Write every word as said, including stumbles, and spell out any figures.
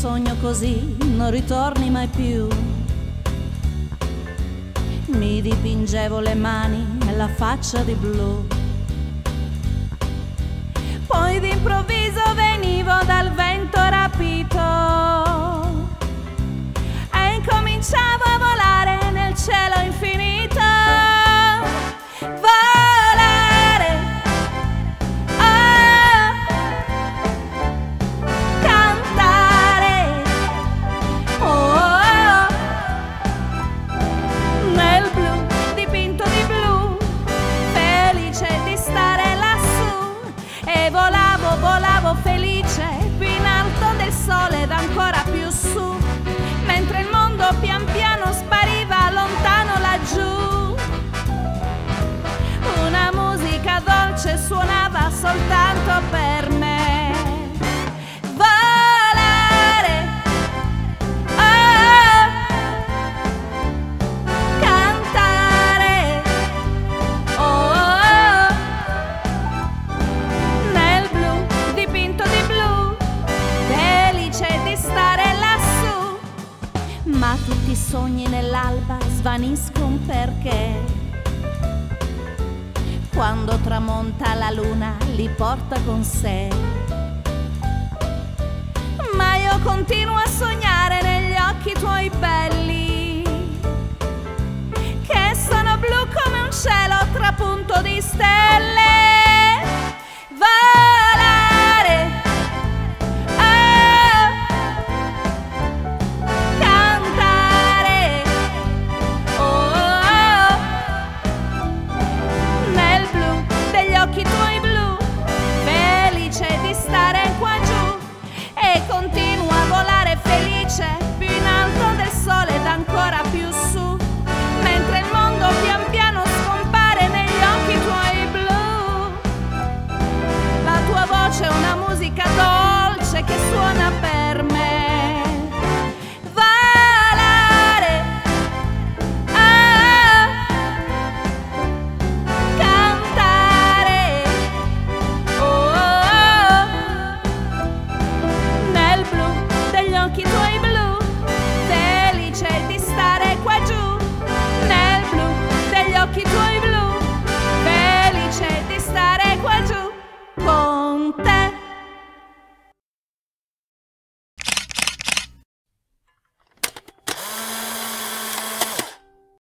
sogno così non ritorni mai più. Mi dipingevo le mani e la faccia di blu. Poi d'improvviso venivo dal vento rapito e incominciavo a volare nel cielo infinito. Volare, oh, cantare, oh, oh, nel blu dipinto di blu, felice di stare lassù. E volavo, volavo felice più in alto del sole ed ancora più su, mentre il mondo pian piano spariva lontano laggiù. Una musica dolce suonava soltanto per me. Volare, oh, cantare, oh, oh, nel blu dipinto di blu, felice di stare lassù. Ma tutti i sogni nell'alba svaniscono perché quando tramonta la luna li porta con sé. Ma io continuo a sognare negli occhi tuoi belli, che sono blu come un cielo trapunto di stelle.